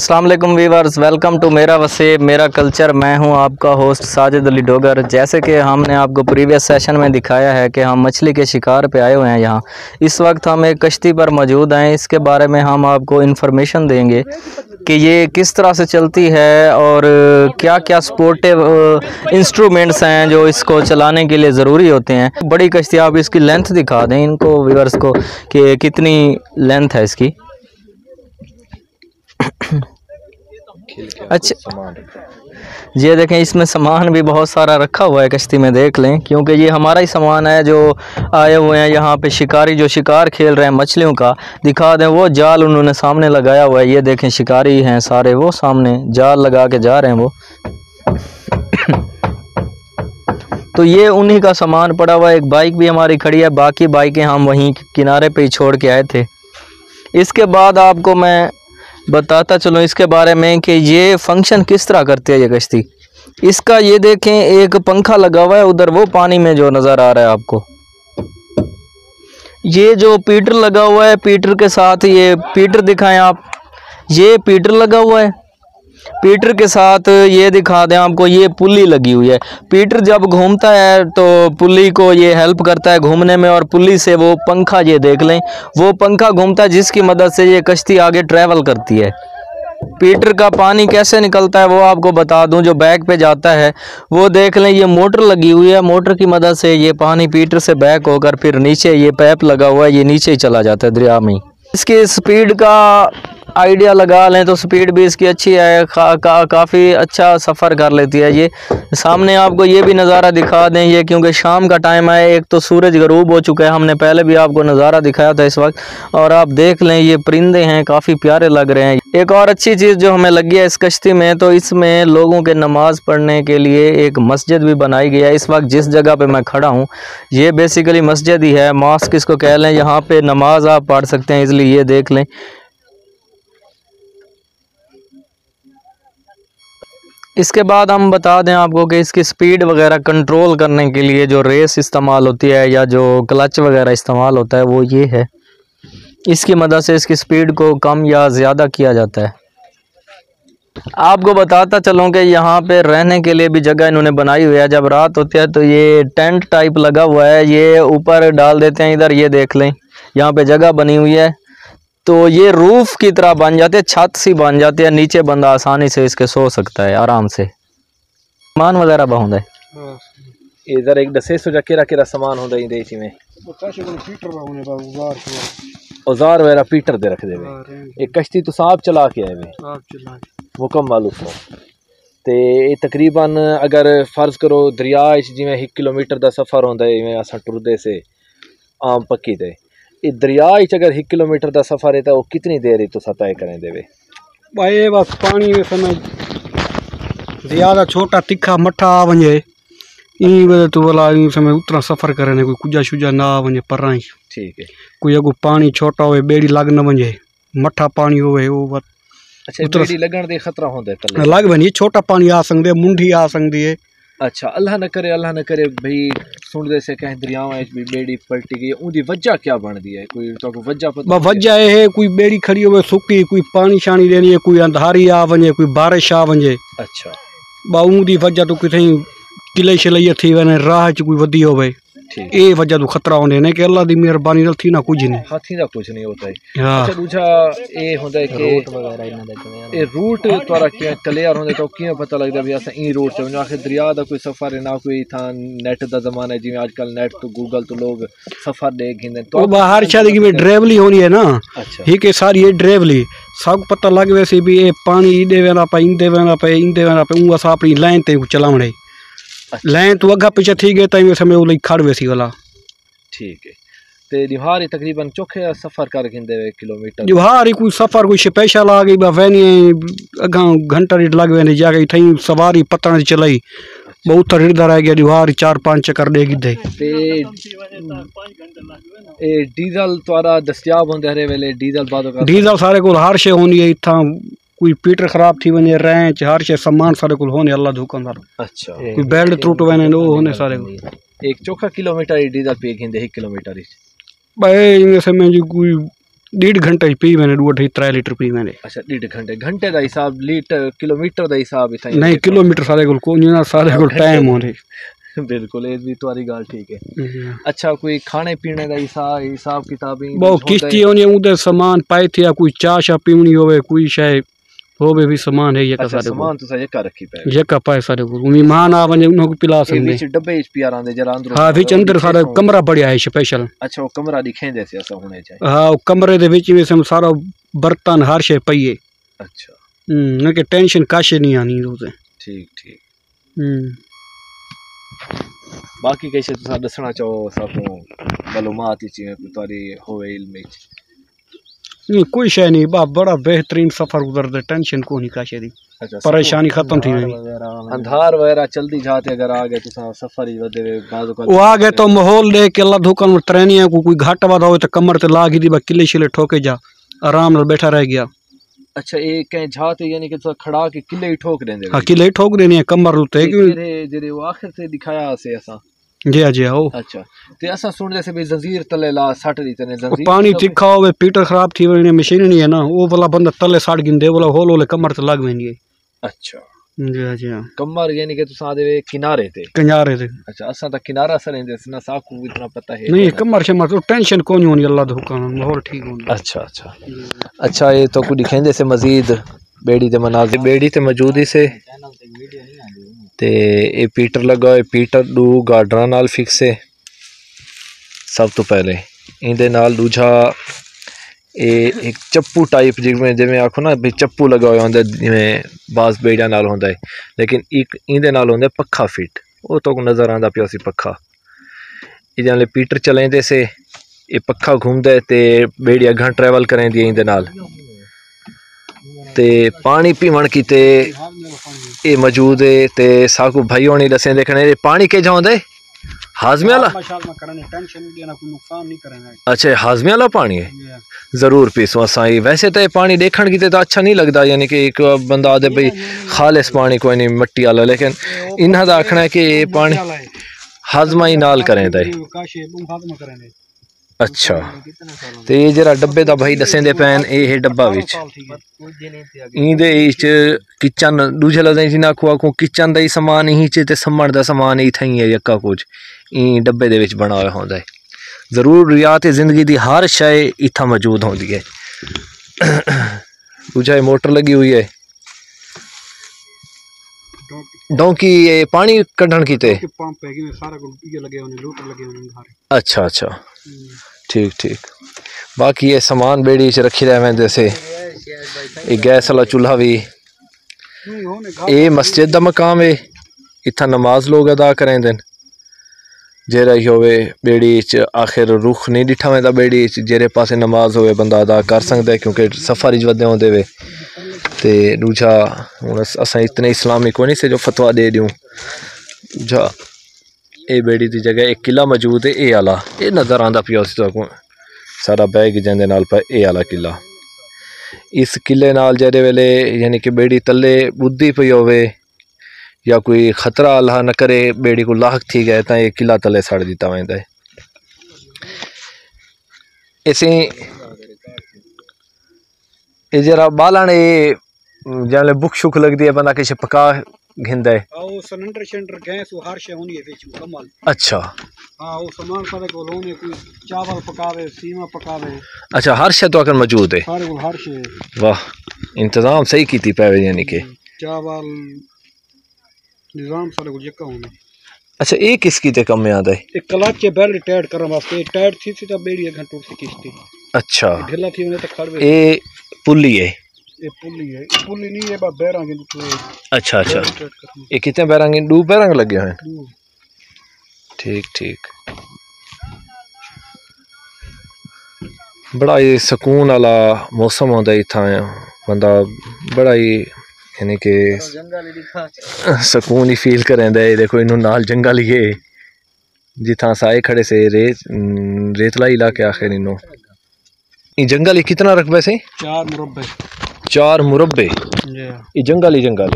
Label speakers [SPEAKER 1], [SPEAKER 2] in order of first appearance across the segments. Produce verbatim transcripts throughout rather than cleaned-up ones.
[SPEAKER 1] अस्सलाम वालेकुम viewers, welcome to मेरा वसीब मेरा कल्चर। मैं हूं आपका होस्ट साजिद अली डोगर। जैसे कि हमने आपको प्रीवियस सेशन में दिखाया है कि हम मछली के शिकार पे आए हुए हैं। यहाँ इस वक्त हम एक कश्ती पर मौजूद हैं। इसके बारे में हम आपको इन्फॉर्मेशन देंगे कि ये किस तरह से चलती है और क्या क्या स्पोर्टिव इंस्ट्रूमेंट्स हैं जो इसको चलाने के लिए ज़रूरी होते हैं। बड़ी कश्ती, आप इसकी लेंथ दिखा दें इनको वीवर्स को कि कितनी लेंथ है इसकी। अच्छा, ये देखें, इसमें सामान भी बहुत सारा रखा हुआ है कश्ती में, देख लें, क्योंकि ये हमारा ही सामान है जो आए हुए हैं यहाँ पे। शिकारी जो शिकार खेल रहे हैं मछलियों का, दिखा दें, वो जाल उन्होंने सामने लगाया हुआ है। ये देखें, शिकारी हैं सारे, वो सामने जाल लगा के जा रहे हैं वो। तो ये उन्हीं का सामान पड़ा हुआ है। एक बाइक भी हमारी खड़ी है, बाकी बाइकें हम वहीं किनारे पे ही छोड़ के आए थे। इसके बाद आपको मैं बताता चलूँ इसके बारे में कि ये फंक्शन किस तरह करती है ये कश्ती। इसका ये देखें, एक पंखा लगा हुआ है उधर, वो पानी में जो नज़र आ रहा है आपको। ये जो पीटर लगा हुआ है, पीटर के साथ ये पीटर दिखाएं आप, ये पीटर लगा हुआ है। पीटर के साथ ये दिखा दें आपको, ये पुल्ली लगी हुई है। पीटर जब घूमता है तो पुल्ली को ये हेल्प करता है घूमने में, और पुल्ली से वो पंखा, ये देख लें, वो पंखा घूमता है जिसकी मदद से ये कश्ती आगे ट्रैवल करती है। पीटर का पानी कैसे निकलता है वो आपको बता दूं, जो बैक पे जाता है वो देख लें, ये मोटर लगी हुई है। मोटर की मदद से ये पानी पीटर से बैक होकर फिर नीचे, ये पैप लगा हुआ है, ये नीचे ही चला जाता है दरिया में। इसकी स्पीड का आइडिया लगा लें तो स्पीड भी इसकी अच्छी है, का, का, काफ़ी अच्छा सफ़र कर लेती है। ये सामने आपको ये भी नज़ारा दिखा दें, ये क्योंकि शाम का टाइम है, एक तो सूरज गरूब हो चुका है, हमने पहले भी आपको नज़ारा दिखाया था इस वक्त। और आप देख लें, ये परिंदे हैं, काफ़ी प्यारे लग रहे हैं। एक और अच्छी चीज़ जो हमें लगी है इस कश्ती में, तो इसमें लोगों के नमाज़ पढ़ने के लिए एक मस्जिद भी बनाई गई है। इस वक्त जिस जगह पर मैं खड़ा हूँ ये बेसिकली मस्जिद ही है, मॉस्क इसको कह लें। यहाँ पर नमाज आप पढ़ सकते हैं इसलिए, ये देख लें। इसके बाद हम बता दें आपको कि इसकी स्पीड वगैरह कंट्रोल करने के लिए जो रेस इस्तेमाल होती है या जो क्लच वगैरह इस्तेमाल होता है वो ये है। इसकी मदद से इसकी स्पीड को कम या ज़्यादा किया जाता है। आपको बताता चलूँ कि यहाँ पे रहने के लिए भी जगह इन्होंने बनाई हुई है। जब रात होती है तो ये टेंट टाइप लगा हुआ है, ये ऊपर डाल देते हैं इधर, ये देख लें, यहाँ पे जगह बनी हुई है। तो ये रूफ की तरह बन जाते हैं, छत सी बन जाती है, नीचे बंदा आसानी से इसके सो सकता है आराम से। सामान वगैरह बहुत है
[SPEAKER 2] इधर, एक दसे सो केरा केरा सामान होता है इधर में, औजार वगैरह पीटर दे रख देवे। एक कश्ती तो सांप चला के आए वे मुकम्मल उसको ते तकरीबन, अगर फर्ज करो दरिया जिमें एक किलोमीटर का सफ़र होता है, इवें अस टुरदे से आम पक्की ते ये दरिया अगर एक किलोमीटर का सफ़र है तो वो कितनी देर तो तय करें देवे
[SPEAKER 3] भाई। बस पानी में समय ज़्यादा छोटा तिखा मठा आ वजे इन वजह तो बोला इन समय उतना सफ़र करे, कोई कुजा शुजा ना आ वजे पर।
[SPEAKER 2] ठीक है,
[SPEAKER 3] कोई अगो पानी छोटा हो, बेड़ी लग न वजे, मठा पानी होवे वो बात।
[SPEAKER 2] अच्छा, बेड़ी लगन दे खतरा होता है,
[SPEAKER 3] लग वनी छोटा पानी आ सकते, मुंडी आ सकती है।
[SPEAKER 2] अच्छा, अल्लाह न करे, अल्लाह न करे भाई सुनते से कहीं दरियावां भी बेड़ी पलटी गई, उनकी वजह क्या बनती है? कोई तो वजह पता?
[SPEAKER 3] वजह है कोई बेड़ी खड़ी हो सुकी, कोई पानी शानी देनी है, कोई अंधारी आ वजे, कोई बारिश आ वजे।
[SPEAKER 2] अच्छा,
[SPEAKER 3] बाऊ दी वजह तो किथे किले शिले थी वने, राह च कोई वधी होवे, ये वजह तो खतरा होने ने कि अल्लाह दी मेहरबानी नाल थी ना कुछ नहीं,
[SPEAKER 2] हाथी दा कुछ नहीं होता है।
[SPEAKER 3] हाँ।
[SPEAKER 2] अच्छा, दूसरा ये होता है कि रूट वगैरह इना दे ये रूट तोरा के क्लियर होंदे तो किए पता लगदा भी अस ई रूट से आखिर दरिया दा कोई सफर है ना, कोई था नेट दा जमाना है, जिवें आजकल नेट तो गूगल तो लोग सफर देख हिंदे तो
[SPEAKER 3] बाहर शादी की ड्राइवली होनी है ना। अच्छा, ही के सारी ये ड्राइवली सब पता लग वैसे भी ये पानी ईदे वेना पे, इंदे वेना पे, इंदे वेना पे, ऊ अस अपनी लाइन ते चलावणे। लाइन तो अगा पीछे थी गए तई समय वो खड़ वैसी वाला।
[SPEAKER 2] ठीक है, ते दिहार तकरीबन चौखे सफर कर गिंदे किलोमीटर
[SPEAKER 3] दिहार कोई सफर कोई स्पेशल आ गई वैनी अगा घंटा डेढ़ लग वेने जाके थई सवारी पतन चलाई बहुत रिड़दा रह गया। दिहार चार पांच चक्कर देगी दे
[SPEAKER 2] ते ए डीजल तोरा दस्तयाब होंदे हरे वेले डीजल बाद
[SPEAKER 3] डीजल सारे को हर शे होनी है इथा, कोई पीटर खराब थी वने रेंच हर शे सामान सारे को होने अल्लाह हुक्म पर।
[SPEAKER 2] अच्छा,
[SPEAKER 3] कोई बेल्ट टूट वने वो होने सारे को।
[SPEAKER 2] एक चौखा किलोमीटर डीजल पे घिंदे एक किलोमीटर भाई
[SPEAKER 3] इनमें समय जी कोई डेढ़ घंटे पी मैंने दो ढाई त्रै लीटर पी मैंने।
[SPEAKER 2] अच्छा डेढ़ घंटे घंटे का हिसाब लीटर किलोमीटर का हिसाब इतना
[SPEAKER 3] नहीं किलोमीटर सारे को कोई ना सारे को टाइम होने
[SPEAKER 2] बिल्कुल ये भी तुम्हारी गाल ठीक है। अच्छा कोई खाने पीने का हिसाब हिसाब किताब
[SPEAKER 3] बहुत किश्ती होनी उधर सामान पाए थे कोई चाह शा पीनी होवे कोई शायद होवे भी सामान है ये का सारे
[SPEAKER 2] सामान तो सारे का रखी पे
[SPEAKER 3] ये का पाए सारे को मेहमान आ वने उनको पिला सकते
[SPEAKER 2] बीच डब्बे इस पिया रहंदे जरा अंदर।
[SPEAKER 3] हां बीच अंदर सारा कमरा बढ़िया है स्पेशल।
[SPEAKER 2] अच्छा वो कमरा दिखेंदे से ऐसा होने चाहिए।
[SPEAKER 3] हां कमरे दे विच में सब सारा बर्तन हर शे पईए।
[SPEAKER 2] अच्छा
[SPEAKER 3] हम्म न के टेंशन काशे नहीं आनी रोजे।
[SPEAKER 2] ठीक ठीक।
[SPEAKER 3] हम्म
[SPEAKER 2] बाकी कैसे तुसा दसना चाहो सब मालूमात ही तुम्हारी होवे इल्म में
[SPEAKER 3] नहीं कोई शय नहीं बा बड़ा बेहतरीन सफर गुजरदे टेंशन को नहीं काशे दी।
[SPEAKER 2] अच्छा
[SPEAKER 3] परेशानी खत्म थी गई
[SPEAKER 2] अंधार वगैरह जल्दी जाते अगर आ गए तो सफर ही वधे बाजू का
[SPEAKER 3] वो आ गए तो माहौल देख के अल्लाह दुकान में ट्रेनिया को कोई घाटा वादा हो तो कमर ते लाग दी बा किले शिले ठोके जा आराम नाल बैठा रह गया।
[SPEAKER 2] अच्छा ये कहीं जाते यानी कि तो खड़ा के किले ही ठोक देंदे।
[SPEAKER 3] हां किले ठोक देने कमर लुते
[SPEAKER 2] जेरे जेरे वो आखिर से दिखाया से ऐसा
[SPEAKER 3] जी जी आओ।
[SPEAKER 2] अच्छा ते असा सुन जैसे भी जंजीर तले ला सट दी तने जंजीर
[SPEAKER 3] पानी तिखा होवे पीटर खराब थी वने मशीन नहीं है ना वो वाला बंदा तले सट गिंदे वाला होल होले कमर ते लग वेंदी।
[SPEAKER 2] अच्छा
[SPEAKER 3] जी जी
[SPEAKER 2] कमर यानी कि तुसा दे किनारे ते किनारे ते। अच्छा असा ता किनारा सरेंदे ना साकू इतना पता है
[SPEAKER 3] नहीं कमर से मत टेंशन कोनी होनी अल्लाह दा हुक्म माहौल ठीक होनी।
[SPEAKER 2] अच्छा अच्छा अच्छा ये तो कुछ दिखेंदे से मजीद बेड़ी ते मनाजिर बेड़ी ते मौजूदी से ते ये पीटर लगा है पीटर दू गार्डर नाल फिक्स है सब तो पहले इंदे नाल दूजा ये एक चप्पू टाइप जिमें जिमें आखो ना भी चप्पू लगा हुआ होंदा जिमें बास बेड़िया नाल होंदा है लेकिन एक इंदे नाल होंदा पक्खा फिट वो तो नज़र आंदा पिया सी पक्खा इदे नाल पीटर चलेंदे से ये पक्खा घूमदा है ते बेड़िया घण ट्रैवल करेंदी इंदे नाल ते पानी पीवन की ते ये मौजूद है ते साकू भाई होनी दसें देखने ये पानी के जाओंदे हाजमे वाला। अच्छा हाजमे वाला पानी है जरूर पीसो असा वैसे तो पानी देखने की तो अच्छा नहीं लगता यानी कि एक बंदा आदे भाई खालिस पानी कोई नहीं मट्टी वाला लेकिन इन्हां दा आखना है कि ये पानी हाजमा ही नाल करें दे। अच्छा तो ये जरा डब्बे दा भाई दसेंदे पैन ये है डब्बा विच इंदे विच किचन दूजे लफ्ज़ जिन्ना को आखो किचन दा ही समान ही च ते सम्मण दा समान ही थई है यक्का कुछ ई डब्बे दे विच बना होया होंदा है। जरूर रियात जिंदगी दी हर शय इत्था मौजूद होंदी है। दूजा मोटर लगी हुई है डोंकी ये पानी कढ़न की ते अच्छा अच्छा ठीक ठीक। बाकी ये सामान बेड़ी च रखी रहे जैसे ये गैस वाला चूल्हा भी ये मस्जिद दा मकाम है इत्था नमाज लोग अदा करें दिन जेरा ही होवे बेड़ी च आखिर रुख नहीं डिठा वेंदा बेड़ी च जेरे पासे नमाज होवे बंदा अदा कर सकता है क्योंकि सफर च वधे होंदे वे ते दूजा हुण असां इतने इस्लामी को नहीं से जो फतवा दे दूँ जा ये बेड़ी की जगह एक किला मौजूद है ये आला ये नज़र आंदा पिया को सारा बैग जंदे नाल पर ये आला किला इस किले नाल जेरे वेले यानी कि बेड़ी तले बुद्धि पई होवे या कोई खतरा अल्लाह न करे बेड़ी को लाहक थी गए तो ये किला तले सड़ दिता वेंदा है। इसे ये जरा बालन ये जले बुक शुक लगती है बंदा किसी पका घिंदा है
[SPEAKER 3] ओ सिलेंडर सिलेंडर गैस वो हर शे होनी है विच कमाल।
[SPEAKER 2] अच्छा
[SPEAKER 3] हां वो सामान सारे को होने कोई चावल पकावे सीमा पकावे
[SPEAKER 2] अच्छा हर शे तो अगर मौजूद है
[SPEAKER 3] सारे को हर शे
[SPEAKER 2] वाह इंतजाम सही कीती पावे यानी कि
[SPEAKER 3] चावल निजाम सारे को जक्का होने।
[SPEAKER 2] अच्छा ये किसकी ते कम में आंदा है
[SPEAKER 3] एक क्लच बेल्ट टाइट करन वास्ते टाइट थी थी तो बेड़ी एक घंटो से किश्ती
[SPEAKER 2] अच्छा
[SPEAKER 3] ढिला थी उन्हें तो खड़वे
[SPEAKER 2] ये पुली है
[SPEAKER 3] ये पुली है पुली नहीं है बा बैरंग तो
[SPEAKER 2] अच्छा अच्छा ये कितने बैरंग दो बैरंग लगे हुए हैं ठीक ठीक। बड़ा ही सुकून वाला मौसम होंदा इत्था बंदा बड़ा ही यानी कि सुकून ही फील करेंदा है। देखो इन्हों नाल जंगल ही है जिथा साए खड़े से रेत रेतला इलाके आखिर इन्हों ये जंगल ही कितना रकबे से
[SPEAKER 3] चार मुरब्बे
[SPEAKER 2] चार मुरब्बे ये जंगल ही जंगल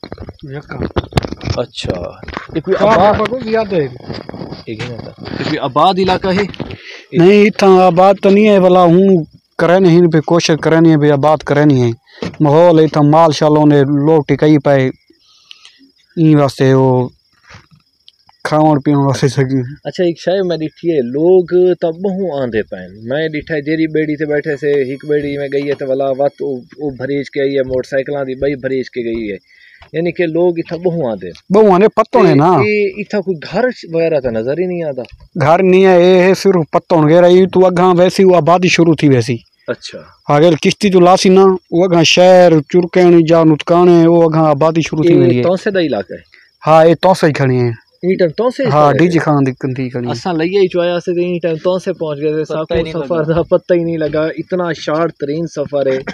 [SPEAKER 2] अच्छा ये कोई आबाद
[SPEAKER 3] याद है
[SPEAKER 2] ये कोई आबाद इलाका है
[SPEAKER 3] नहीं इतना आबाद तो नहीं है भला हूँ करे नहीं पे कोशिश करे नहीं भैया बात करे नहीं है माहौल इतना माल शालों ने लोग टिकाई पाए इन वास्ते वो खावन पीवन वास्ते सकी।
[SPEAKER 2] अच्छा एक शय मैं ॾिठी है लोग त बहु आंधे पैन मैं ॾिठा जेरी बेड़ी ते बैठे से हिक बेड़ी में गई है तो वला वत वो भरीज के आई है मोटरसाइकिल दी बई भरीज के गई है यानी कि लोग इतना बहु आंधे
[SPEAKER 3] बहु आने पत्तों ने ना
[SPEAKER 2] ये इतना कोई घर वगैरह तो नजर ही नहीं आता।
[SPEAKER 3] घर नहीं है ये है सिर्फ पत्तों वगैरह ये तो अगा वैसी वो आबादी शुरू थी वैसी।
[SPEAKER 2] अच्छा
[SPEAKER 3] अगर किश्ती जो लासी ना वो अगा शहर चुरकण जा नुतकाने वो अगा आबादी शुरू थी
[SPEAKER 2] ये तौसे दा इलाका है।
[SPEAKER 3] हाँ ये तौसे ही खड़ी है
[SPEAKER 2] ईटन तौसे
[SPEAKER 3] हाँ डीजी खान दिक्कत थी खड़ी
[SPEAKER 2] असा लइया ही चोया से ईटन तौसे पहुंच गए साको सफर दा पता ही नहीं लगा इतना शार्ट तरीन सफर है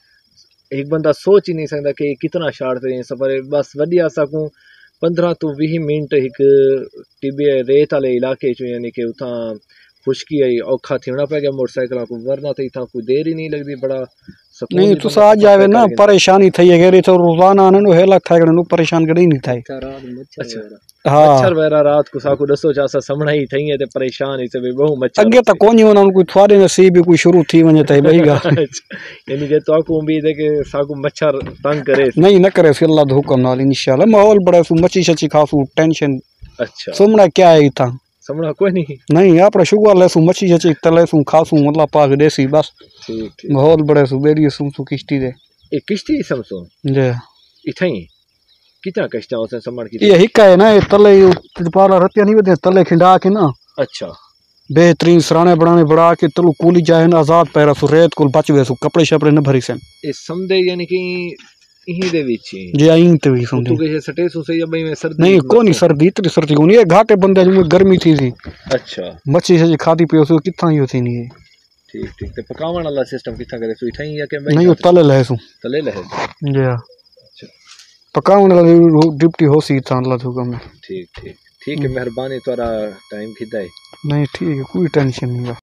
[SPEAKER 2] एक बंदा सोच ही नहीं सकता कि कितना शार्ट तरीन सफर है। बस वडिया सकूं पंद्रह तो बीस मिनट एक टिबे रेत वाले इलाके चो यानी कि उथा खुशकी आई औखा थियणा पै गया मोटरसाइकिल को वरना तो इतना कोई देर ही नहीं लगती बड़ा
[SPEAKER 3] नहीं तो आ जावे ना परेशानी थई है तो रोजाना ने हेला थाय नु परेशान कड़ी नहीं थाय।
[SPEAKER 2] अच्छा
[SPEAKER 3] हाँ
[SPEAKER 2] मच्छर वगैरह रात को साको दसो चासा समणा ही थई है ते परेशान ही से बहु मच्छर
[SPEAKER 3] अगे तक कोनी होना कोई थवारे नसीब भी कोई शुरू थी वने तई बईगा
[SPEAKER 2] यानी कि तो को उम्मीद है कि साको मच्छर तंग करे
[SPEAKER 3] नहीं न करे से अल्लाह हुक्म नाल इंशाल्लाह माहौल बड़ा सु मच्छी छची खासू टेंशन।
[SPEAKER 2] अच्छा
[SPEAKER 3] सुमना क्या है इथा
[SPEAKER 2] समणा कोई नहीं
[SPEAKER 3] नहीं आपड़ा शुगर ले सु मच्छी छची तले सु खासू अल्लाह पाक देसी बस
[SPEAKER 2] ठीक ठीक
[SPEAKER 3] माहौल बड़े सु बेरी सु सु किश्ती दे
[SPEAKER 2] ए किश्ती समसो
[SPEAKER 3] जे
[SPEAKER 2] इथई कितना कष्ट है समण की
[SPEAKER 3] ये हिका है ना ये तले पाला रतिया नहीं बदे तले खिंडा के ना। अच्छा बेहतरीन सराने बनाने बड़ा के तलु कूली जाए ना आजाद पैरा सु रेत कुल बच वे सु कपड़े शपड़े न भरी सन
[SPEAKER 2] ए समदे यानी कि इही दे विच
[SPEAKER 3] जे आइन ते भी समदे
[SPEAKER 2] तू के सटे सु से या बई में सर्दी
[SPEAKER 3] नहीं कोनी सर्दी इतनी सर्दी कोनी ये घाटे बंदे में गर्मी थी थी।
[SPEAKER 2] अच्छा
[SPEAKER 3] मच्छी से खादी पियो सु किथा ही होती नहीं है।
[SPEAKER 2] ठीक ठीक ते पकावण वाला सिस्टम किथा करे सु इथई या के
[SPEAKER 3] नहीं वो तले ले सु
[SPEAKER 2] तले ले
[SPEAKER 3] जी अच्छा पकावण वाला डिप्टी हो सी था अल्लाह हुक्म में।
[SPEAKER 2] ठीक ठीक ठीक है मेहरबानी तोरा टाइम खिदा है नहीं
[SPEAKER 3] ठीक है कोई टेंशन नहीं है।